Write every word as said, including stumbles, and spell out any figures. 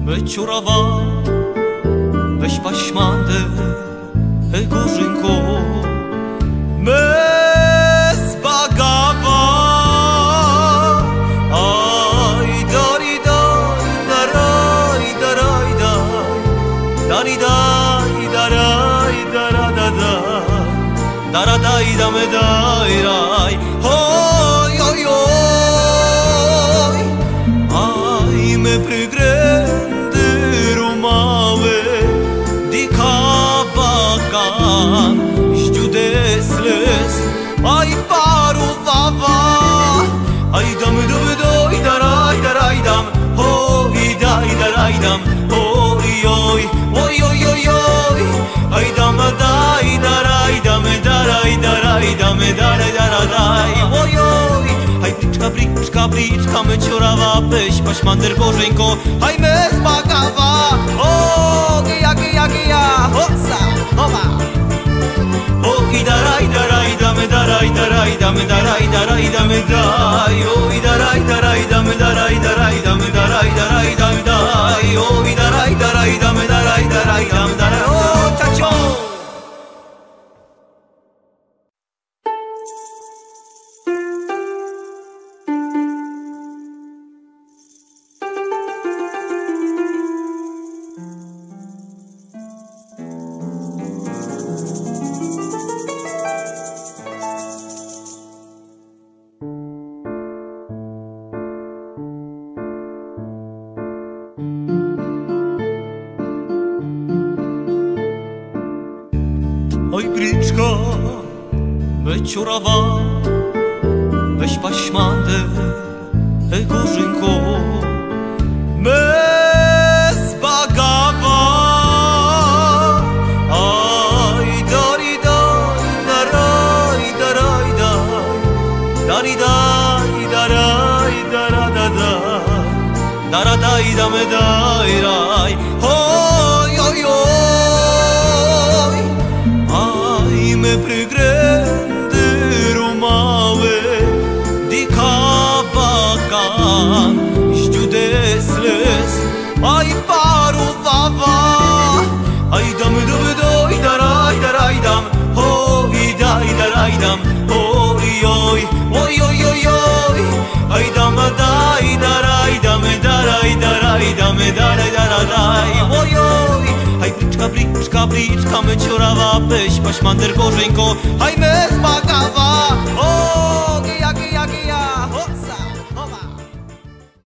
Ciurawa, weź paśmandę, Gorzynko, bez bagawa. Aj, dari, daj, daraj, daraj, daj, dari, daj, daraj, dara, da, daj, dara, daj, damy, daj, raj. Oj, oj, oj, aj, my prygrędy rumały, di kavakan, ździudesles, aj paru wawa, aj damy, damy, doj, daraj, daraj, dam, oj, daj, daraj, dam, oj, oj, oj, oj, oj, oj, aj dam, daj, daraj, damy, daraj, daraj, damy, daraj, daraj, daj, oj, oj, aj pliczka, pliczka, pliczka, my ciurawa, weź paśmander, Gorzeńko, aj my z bagawa, o, gija, gija, gija, hoca, hopa. O, i daraj, daraj, damy, daraj, daraj, damy, daraj, daraj, damy, daj, o, i daraj, daraj, damy, daraj, daraj, damy, daraj, daraj, damy, daj, o, i daraj, daraj, damy, daraj, daraj, damy, daraj, o, ciacio. Oj, bryczka, my ciurawa, weź paśmandę, Gorzynko, bez bagawa. Aj, dari, daj, daraj, daraj, daj, dari, daj, daraj, dara, da, daj, dara, daj, damy, daj, raj. Oj, oj, oj, aj, my prygrędy rumały, di kavakan, ździudesles, aj paru wawa, aj damy, damy, doj, daraj, daraj, dam, oj, daj, daraj, dam, oj, oj, oj, oj, oj, oj, aj dam, daj, daraj, damy, daraj, daraj, damy, daraj, daraj, daj, oj, oj, aj pliczka, pliczka, pliczka, my ciurawa, weź paśmander, Gorzeńko, aj my z bagawa.